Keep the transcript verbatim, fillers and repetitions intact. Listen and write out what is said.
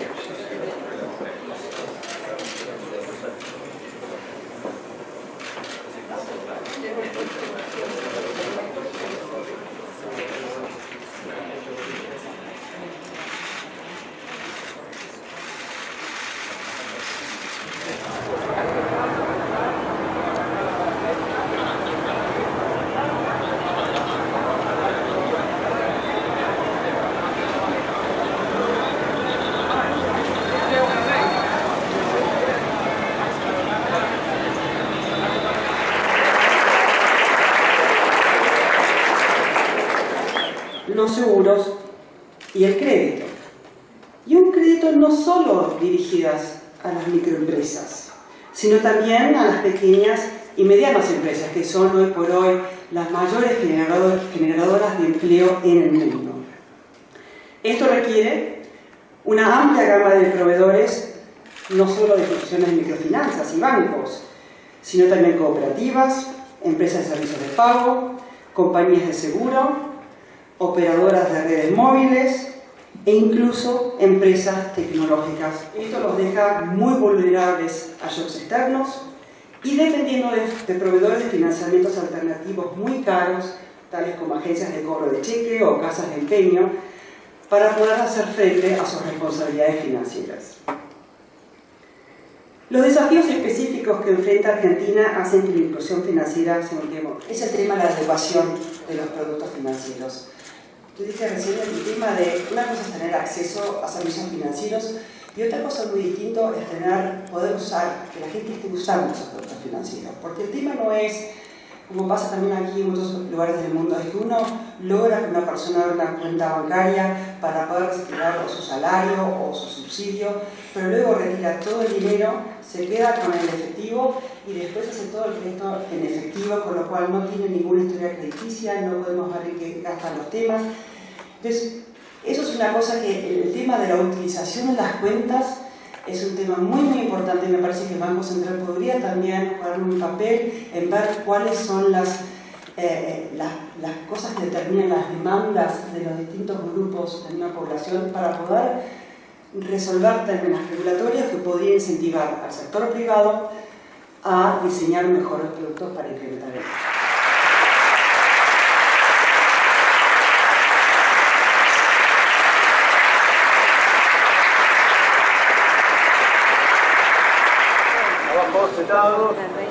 Los seguros y el crédito. Y un crédito no solo dirigidas a las microempresas, sino también a las pequeñas y medianas empresas, que son hoy por hoy las mayores generadoras de empleo en el mundo. Esto requiere una amplia gama de proveedores, no solo de instituciones de microfinanzas y bancos, sino también cooperativas, empresas de servicios de pago, compañías de seguro, operadoras de redes móviles e incluso empresas tecnológicas. Esto los deja muy vulnerables a shocks externos y dependiendo de, de proveedores de financiamientos alternativos muy caros, tales como agencias de cobro de cheque o casas de empeño, para poder hacer frente a sus responsabilidades financieras. Los desafíos específicos que enfrenta Argentina hacen que la inclusión financiera sea un tema. Es el tema de la adecuación de los productos financieros. Tú dijiste recién el tema de, una cosa es tener acceso a servicios financieros y otra cosa muy distinta es tener, poder usar, que la gente esté usando esos productos financieros. Porque el tema no es, como pasa también aquí en muchos lugares del mundo, es que uno logra que una persona abra una cuenta bancaria para poder retirar o su salario o su subsidio, pero luego retira todo el dinero, se queda con el efectivo y después hace todo el crédito en efectivo, con lo cual no tiene ninguna historia crediticia, no podemos ver en qué gastan los temas. Entonces, eso es una cosa que el tema de la utilización de las cuentas es un tema muy muy importante. Me parece que el Banco Central podría también jugar un papel en ver cuáles son las, eh, las, las cosas que determinan las demandas de los distintos grupos de una población para poder resolver términos regulatorios que podrían incentivar al sector privado a diseñar mejores productos para incrementar el Sentados.